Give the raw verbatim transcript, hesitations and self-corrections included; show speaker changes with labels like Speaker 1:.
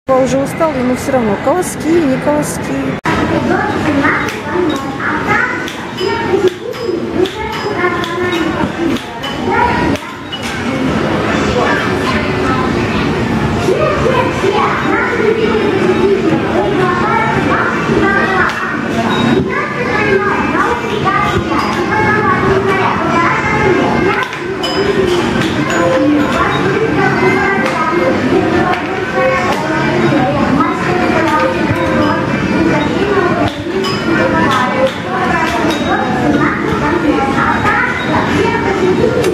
Speaker 1: Уже устал, ему все равно, колоски, не колоски.
Speaker 2: Thank you.